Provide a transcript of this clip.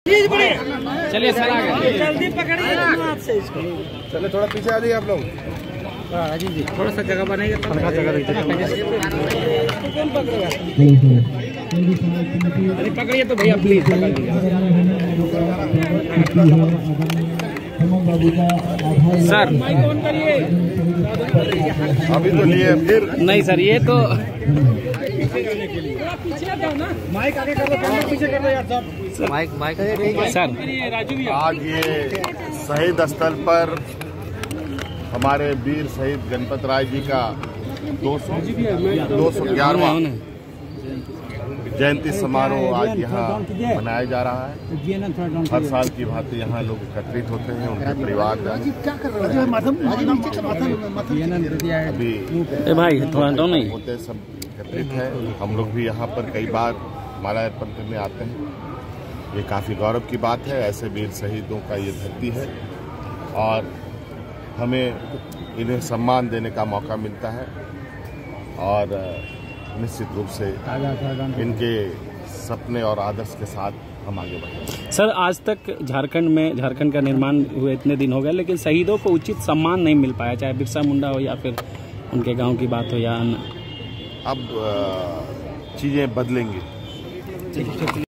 चलिए सर आगे जल्दी पकड़िए हाथ से इसको। चले थोड़ा पीछे आ जाइए आप लोग। जी थोड़ा सा जगह बनाइए, थोड़ा जगह अरे पकड़िए तो भैया प्लीज पकड़ लीजिए सर। अभी तो लिए फिर नहीं सर ये तो माइक आगे कर लो, पीछे कर लो यार सर। Mic sir. आज ये शहीद स्थल पर हमारे वीर शहीद गणपत राय जी का 211वां जयंती समारोह आज यहाँ मनाया जा रहा है। हर साल की भांति यहाँ लोग एकत्रित होते हैं, उनके परिवार अभी भाई थोड़ा नहीं होते सब एकत्रित है। हम लोग भी यहाँ पर कई बार माल्यार्पण करने आते हैं। ये काफ़ी गौरव की बात है, ऐसे वीर शहीदों का ये धरती है और हमें इन्हें सम्मान देने का मौका मिलता है और निश्चित रूप से इनके सपने और आदर्श के साथ हम आगे बढ़ेंगे। सर आज तक झारखंड का निर्माण हुए इतने दिन हो गए, लेकिन शहीदों को उचित सम्मान नहीं मिल पाया, चाहे बिरसा मुंडा हो या फिर उनके गांव की बात हो या अन्य। अब चीज़ें बदलेंगी।